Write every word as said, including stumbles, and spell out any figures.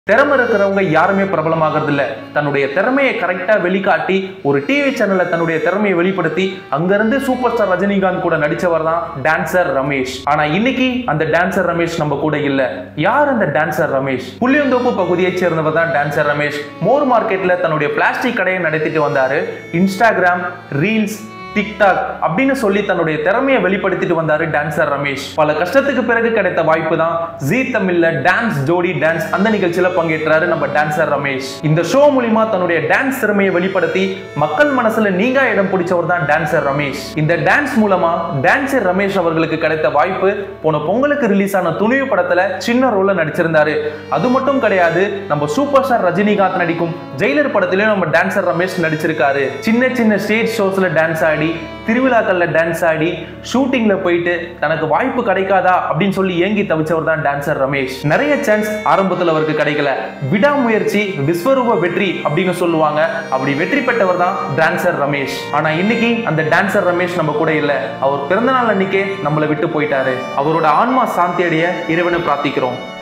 திறமை இருக்கிறவங்க யாருமே பிரபலமாகிறது இல்ல. தன்னுடைய திறமையை கரெக்டா வெளிக்காட்டி ஒரு டிவி சேனல்ல தன்னுடைய திறமையை வெளிப்படுத்தி அங்கிருந்து சூப்பர் ஸ்டார் ரஜினிகாந்த் கூட நடிச்சவர் தான் டான்சர் ரமேஷ். ஆனா இன்னைக்கு அந்த டான்சர் ரமேஷ் நம்ம கூட இல்ல. யார் அந்த டான்சர் ரமேஷ்? புளியந்தோப்பு பகுதியை சேர்ந்தவர் தான் டான்சர் ரமேஷ். மோர் மார்க்கெட்ல தன்னுடைய பிளாஸ்டிக் கடையை நடத்திட்டு வந்தாரு. இன்ஸ்டாகிராம், ரீல்ஸ், டிக்டாக் அப்படின்னு சொல்லி தன்னுடைய திறமையை வெளிப்படுத்திட்டு வந்தாரு டான்சர் ரமேஷ். பல கஷ்டத்துக்கு பிறகு கிடைத்த வாய்ப்பு தான் ஜீ தமிழ்ல டான்ஸ் ஜோடி டான்ஸ் அந்த நிகழ்ச்சியில பங்கேற்றாரு நம்ம டான்சர் ரமேஷ். இந்த ஷோ மூலமா தன்னுடைய டான்ஸ் திறமையை வெளிப்படுத்தி மக்கள் மனசுல நீங்கா இடம் பிடிச்சவர் தான் டான்சர் ரமேஷ். இந்த டான்ஸ் மூலமா டான்சர் ரமேஷ் அவர்களுக்கு கிடைத்த வாய்ப்பு போன பொங்கலுக்கு ரிலீஸ் ஆன துணிவு படத்துல சின்ன ரோல்ல நடிச்சிருந்தாரு. அது மட்டும் கிடையாது, நம்ம சூப்பர் ஸ்டார் ரஜினிகாந்த் நடிக்கும் ஜெயிலர் படத்திலயும் நம்ம டான்சர் ரமேஷ் நடிச்சிருக்காரு. சின்ன சின்ன ஸ்டேஜ் ஷோஸ்ல டான்ஸ் ஆடி, திருவிழாக்கள்ல டான்ஸ் ஆடி, ஷூட்டிங்ல போயிட்டு தனக்கு வாய்ப்பு கிடைக்காதா அப்படின்னு சொல்லி ஏங்கி தவிச்சவர் தான் டான்சர் ரமேஷ். நிறைய சான்ஸ் ஆரம்பத்துல அவருக்கு கிடைக்கல. விடாமுயற்சி விஸ்வரூப வெற்றி அப்படின்னு சொல்லுவாங்க. அப்படி வெற்றி பெற்றவர் தான் டான்சர் ரமேஷ். ஆனா இன்னைக்கு அந்த டான்சர் ரமேஷ் நம்ம கூட இல்ல. அவர் பிறந்த நாள் அன்னைக்கே நம்மளை விட்டு போயிட்டாரு. அவரோட ஆன்மா சாந்தி அடைய இறைவனை பிரார்த்திக்கிறோம்.